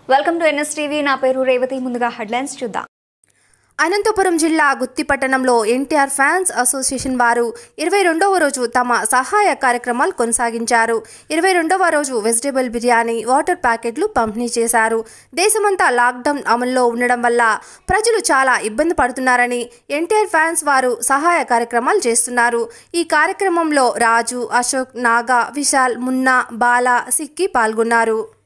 Welcome to NSTV. నా పేరు రేవతి. ముందుగా హెడ్లైన్స్ చూద్దాం. అనంతపురం జిల్లా గుత్తి పట్టణంలో ఎన్టీఆర్ ఫ్యాన్స్ అసోసియేషన్ వారు 22వ రోజు తమ సహాయ కార్యక్రమాలు కొనసాగించారు. 22వ రోజు వెజిటేబుల్ బిర్యానీ, వాటర్ ప్యాకెట్లు పంపిణీ చేశారు. దేశమంతా లాక్డౌన్ అమల్లో ఉండడం వల్ల ప్రజలు చాలా ఇబ్బంది పడుతున్నారని ఎన్టీఆర్ ఫ్యాన్స్ వారు సహాయ కార్యక్రమాలు చేస్తున్నారు. ఈ కార్యక్రమంలో రాజు, అశోక్, నాగా, విశాల్, మున్నా, బాలా, సిక్కి పాల్గొన్నారు.